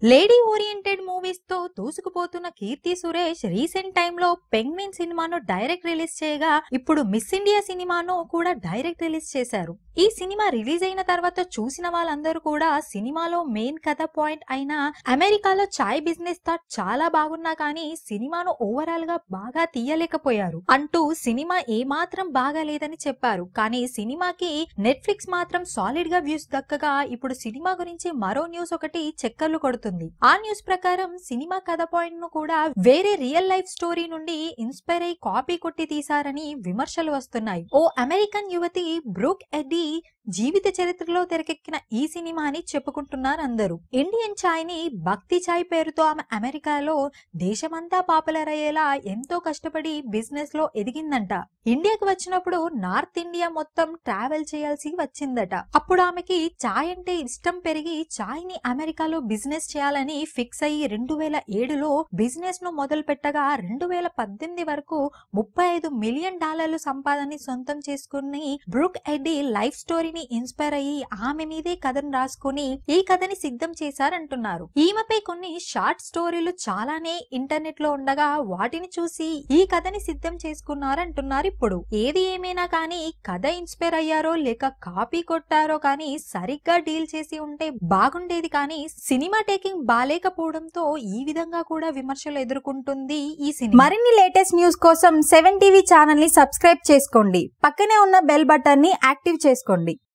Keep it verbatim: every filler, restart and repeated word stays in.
Lady oriented movies తో దూసుకుపోతున్న Keerthy Suresh recent time లో పెంగ్విన్ సినిమాను డైరెక్ట్ రిలీజ్ చేయగా ఇప్పుడు మిస్ ఇండియా సినిమాను కూడా డైరెక్ట్ రిలీజ్ చేశారు. ఈ సినిమా రిలీజ్ అయిన తర్వాత చూసిన వాళ్ళందరూ కూడా సినిమాలో మెయిన్ కథ పాయింట్ అయిన అమెరికాలో చాయ్ బిజినెస్ థాట్ చాలా బాగున్నా కానీ సినిమాను ఓవరాల్ గా బాగా తీయలేకపోయారు అంటూ సినిమా ఏమాత్రం బాగా లేదని చెప్పారు. కానీ సినిమాకి నెట్ఫ్లిక్స్ మాత్రం సాలిడ్ గా వ్యూస్ దక్కగా ఇప్పుడు సినిమా గురించి మరో న్యూస్ ఒకటి చెక్కర్లు కొడుతుంది. ఆ న్యూస్ ప్రకారం సినిమా కథ పాయింట్ ను కూడా వేరే రియల్ లైఫ్ స్టోరీ నుండి ఇన్స్పైర్ అయి కాపీ కొట్టి తీశారని విమర్శలు వస్తున్నాయి. ఓ అమెరికన్ యువతి బ్రూక్ ఎడ్డీ జీవిత చరిత్రలో తెరకెక్కిన ఈ సినిమా అని చెప్పుకుంటున్నారు అందరూ. ఇండియన్ చాయ్ ని భక్తి చాయ్ పేరుతో ఆమె అమెరికాలో దేశమంతా పాపులర్ అయ్యేలా ఎంతో కష్టపడి బిజినెస్ లో ఎదిగిందంట. ఇండియాకి వచ్చినప్పుడు నార్త్ ఇండియా మొత్తం ట్రావెల్ చేయాల్సి వచ్చిందట. అప్పుడు ఆమెకి చాయ్ అంటే ఇష్టం పెరిగి చాయ్ ని అమెరికాలో బిజినెస్ చేయాలని ఫిక్స్ అయ్యి రెండు వేల ఏడులో బిజినెస్ ను మొదలు పెట్టగా రెండు వేల పద్దెనిమిది వరకు ముప్పై ఐదు మిలియన్ డాలర్లు సంపాదనని సొంతం చేసుకుని బ్రూక్ ఎడ్డీ లైఫ్ స్టోరీని ఇన్స్పైర్ అయ్యి ఆమె మీదే కథను రాసుకుని ఈ కథని సిద్ధం చేశారంటున్నారు. ఈమెపై కొన్ని షార్ట్ స్టోరీలు చాలానే ఇంటర్నెట్ లో ఉండగా వాటిని చూసి ఈ కథని సిద్ధం చేసుకున్నారంటున్నారు. ఇప్పుడు ఏది ఏమైనా కానీ కథ ఇన్స్పైర్ అయ్యారో లేక కాపీ కొట్టారో కానీ సరిగ్గా డీల్ చేసి ఉంటే బాగుండేది. కానీ సినిమా టేకింగ్ బాలేకపోవడంతో ఈ విధంగా కూడా విమర్శలు ఎదుర్కొంటుంది ఈ సినిమా. మరిన్ని లేటెస్ట్ న్యూస్ కోసం సెవెన్ టీవీ ఛానల్ ని సబ్స్క్రైబ్ చేసుకోండి. పక్కనే ఉన్న బెల్ బటన్ ని యాక్టివ్ చేసుకోండి.